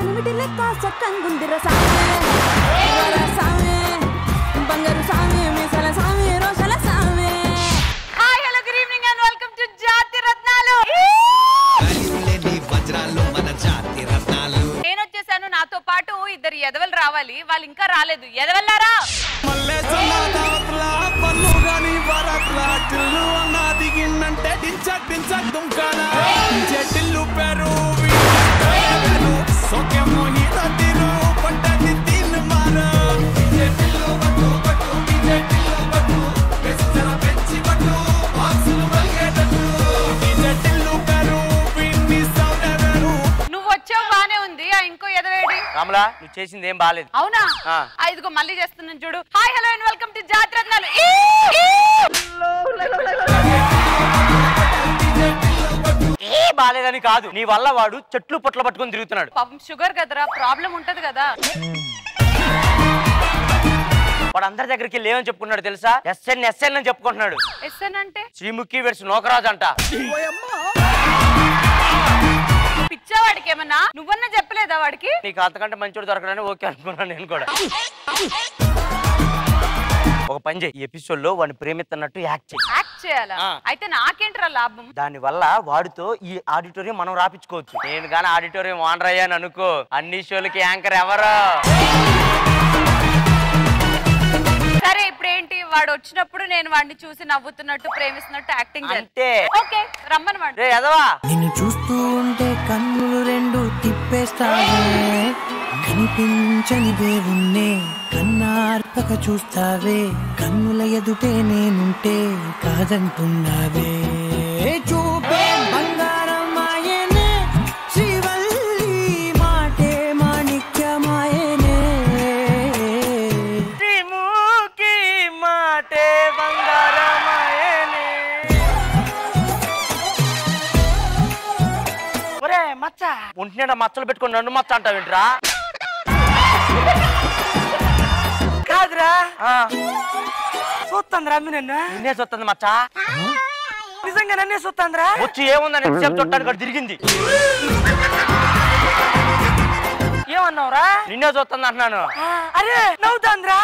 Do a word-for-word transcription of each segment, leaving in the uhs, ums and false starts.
సిమిటి లెక్క చక్కంగుందిర సామే సామే బంగారు సామే మీసల సామే రోషల సామే. Hi hello good evening and welcome to Jathi Ratnalu. నేను వచ్చేసాను, నాతో పాటు ఇద్దరు ఎదవలు రావాలి. వాళ్ళు ఇంకా రాలేదు. ఎదవల్లారా నువ్వు వచ్చావు బానే ఉంది. ఇంకో ఎదవేడి రాములా నువ్వు చేసింది ఏం బాలేదు. అవునా? ఇదిగో మళ్ళీ చేస్తున్నాను చూడు. Hi hello and welcome to Jathi Ratnalu. ఏ బాలేదని కాదు, నీ వల్ల వాడు చెట్లు పొట్ల పట్టుకొని తిరుగుతున్నాడు. పాపం షుగర్ కదరా, ప్రాబ్లం ఉంటది కదా. వాడు అందరి దగ్గరికి లేవని చెప్పుకున్నాడు తెలుసా? ఎస్ఎన్ ఎస్ఎన్ అని చెప్పుకుంటున్నాడు. ఎస్ఎన్ అంటే శ్రీముఖి వెడ్స్ నోకరాజు అంట. పిచ్చావాడికి ఏమన్నా నువ్వన్నా చెప్పలేదా వాడికి? నీకు అంతకంటే మంచోడు దొరకడని ఓకే అనుకున్నాను నేను కూడా. ఒక పని చేయి, ఈ ఎపిసోడ్ లో వాడిని ప్రేమిస్తున్నట్టు యాక్ట్ చేయి. యాక్ట్ చేయాలా? అయితే నాకేంట్రా లాభం? దాని వల్ల వాడితో ఈ ఆడిటోరియం మనం రాపించుకోవచ్చు. నేను గానీ ఆడిటోరియం ఓనర్ అయ్యాను అనుకో, అన్ని షోలకి యాంకర్ ఎవరు? సరే ఇప్పుడు ఏంటి, వాడు వచ్చినప్పుడు నేను వాడిని చూసి నవ్వుతున్నట్టు ప్రేమిస్తున్నట్టు యాక్టింగ్ అంతే. ఓకే రమ్మని వాడు. రే ఎదవా, నిన్ను చూస్తూ ఉంటే కన్నులు రెండు తిప్పేస్తావే, కనిపించని దేవుణ్ణే కన్నార్పక చూస్తావే, కన్నుల ఎదుటే నేనుంటే కాదంటున్నావే, చూపే బంగారం మాయనే శ్రీవల్లి మాటే మాణిక్యమాయనే, శ్రీముఖి మాటే బంగారమాయనే. ఒరే మచ్చ, ఒంటినిండా మచ్చలు పెట్టుకుని నన్ను మచ్చ అంటావేంట్రా? కాదురా, చూస్తుందిరా అమ్మి నన్ను. నిన్నే చూస్తుంది మచ్చ, నిజంగా నన్నే చూస్తుందిరా. వచ్చి ఏముందని ఎంతసేపు చుట్టానికి అటు తిరిగింది. ఏమన్నావురా? నిన్నే చూస్తుంది అంటున్నాను. అరే నవ్వుతుందిరా.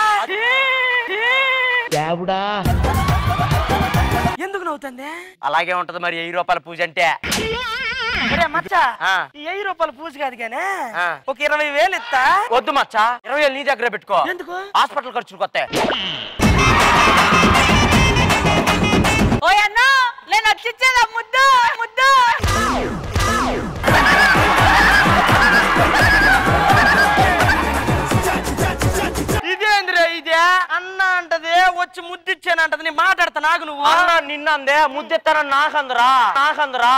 ఎందుకు నవ్వుతుంది? అలాగే ఉంటది మరి వెయ్యి రూపాయల పూజ అంటే. మచ్చా ఈ వెయ్యి రూపాయల పూజ కాదు కానీ ఒక ఇరవై వేలు ఇస్తా. వద్దు మచ్చా, ఇరవై వేలు నీ దగ్గర పెట్టుకో. ఎందుకు? హాస్పిటల్ ఖర్చులు కొత్త. ఓయ్ అన్నా, నేను వచ్చిచ్చేదా ముద్దు ముద్దు. ఇదేంద్రా ఇదే అన్న అంటదే, వచ్చి ముద్దిచ్చానంటది. నీ మాట్లాడతా నాకు. నువ్వు అన్న నిన్నందే, ముద్దెత్తానని నాకందరా నాకందరా.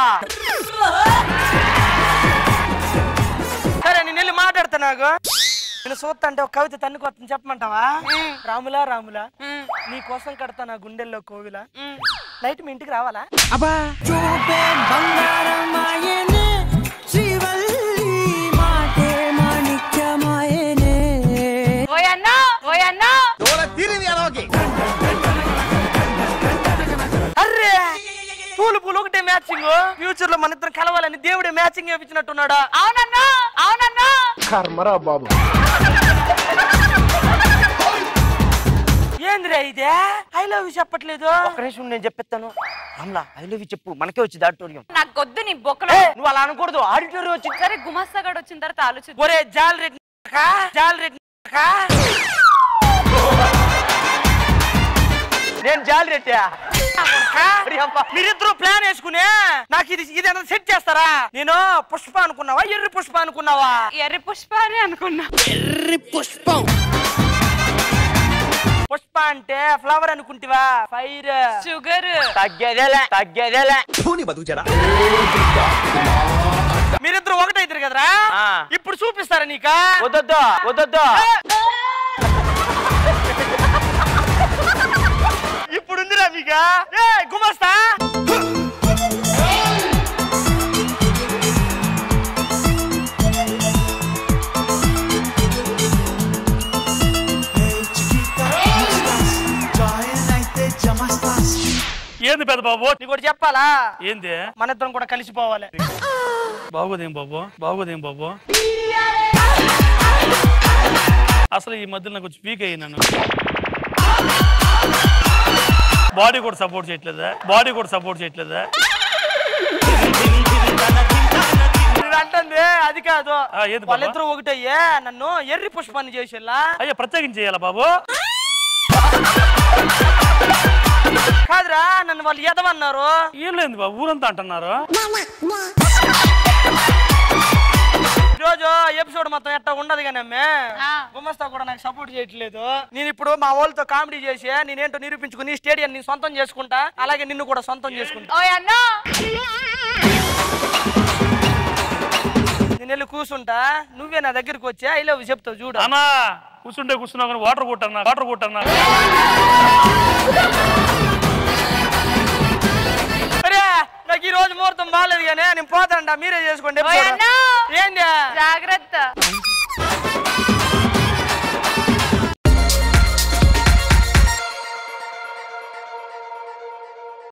సరే నేను వెళ్ళి మాట్లాడతా. నాకు నేను చూస్తా అంటే ఒక కవిత తన్నుకొత్తని చెప్పమంటావా? రాములా రాములా నీ కోసం కడతా నా గుండెల్లో కోవిల, నైట్ మీ ఇంటికి రావాలా? చూపే బంగారం మాయనే శ్రీవల్లి మాటే మాణిక్యమాయనే. ఓయ్ అన్నా ఓయ్ అన్నా. అర్రే పూలు పూలు ఒకటే మ్యాచింగ్. ఫ్యూచర్ లో మన ఇద్దరు కలవాలని దేవుడే మ్యాచింగ్ వేయించినట్టున్నాడా? అవునన్నా అవునన్నా. కర్మరా బాబు. ఏంద్రా ఇదే? ఐ లవ్ యూ చెప్పట్లేదు. ఒక నిమిషం నేను చెప్పేస్తాను. రామ్లా ఐ లవ్ యూ చెప్పు, మనకే వచ్చింది ఆడిటోరియం. నాకు వద్దు నీ బొక్కలో. నువ్వు అలా అనకూడదు, ఆడిటోరియం వచ్చింది. సరే గుమస్తాగాడు వచ్చిన తర్వాత ఆలోచించు. ఒరే జాల్ రెడ్డి జాల్ రెడ్డి నేను జాలి రెట్టా. మీరిద్దరు ప్లాన్ వేసుకునే నాకు ఇది ఇది సెట్ చేస్తారా? నేను పుష్ప అనుకున్నావా, ఎర్రి పుష్ప అనుకున్నావా? ఎర్రి పుష్ప అని అనుకున్నా. ఎర్రి పుష్పం. పుష్ప అంటే ఫ్లవర్ అనుకుంటివా? Fire sugar. తగ్గేదేలే తగ్గేదేలే. మీరిద్దరు ఒకటైతారు కదరా, ఇప్పుడు చూపిస్తారా నీకా? వద్దొద్దు వద్దొద్దు. ఇప్పుడు ఉందిరా మీకా? ఏ గుమస్తా ఏంది పెద్ద బాబు? నీకు ఒకటి చెప్పాలా? ఏంది? మన ఇద్దరం కూడా కలిసిపోవాలి. బాగోదేం బాబు, బాగోదేం బాబు. అసలు ఈ మధ్యలో నాకు కొంచెం వీక్ అయ్యాను. బాడీ కూడా సపోర్ట్ చేయట్లేదా బాడీ కూడా సపోర్ట్ చేయట్లేదా అంటుంది అది కాదు. వాళ్ళిద్దరూ ఒకటయ్యే నన్ను ఎర్రి పుష్పాన్ని చేసేలా. అయ్యా ప్రత్యేకించి చేయాలా బాబు? కాదురా నన్ను వాళ్ళు ఎదవన్నారు. ఏం లేదు బాబు ఊరంతా అంటున్నారు. ఈరోజు ఎపిసోడ్ మొత్తం ఎట్టా ఉండదు కానీ అమ్మే గుమస్తా కూడా నాకు సపోర్ట్ చేయట్లేదు. నేను ఇప్పుడు మా వాళ్ళతో కామెడీ చేసి నేనేంటో నిరూపించుకుని స్టేడియం ని సొంతం చేసుకుంటా, అలాగే నిన్ను కూడా సొంతం చేసుకుంటా. నేను వెళ్ళి కూర్చుంటా, నువ్వే నా దగ్గరికి వచ్చా ఐ లవ్ చెప్తావు చూడు. అన్నా కూర్చుంటే కూర్చున్నావు కానీ వాటర్ కొట్టన్నా వాటర్ కొట్టన్నా. అరే నాకు ఈ రోజు ముహూర్తం బాగాలేదు కానీ నేను పోతాండా, మీరే చేసుకోండి. ఏంటి జాగ్రత్త.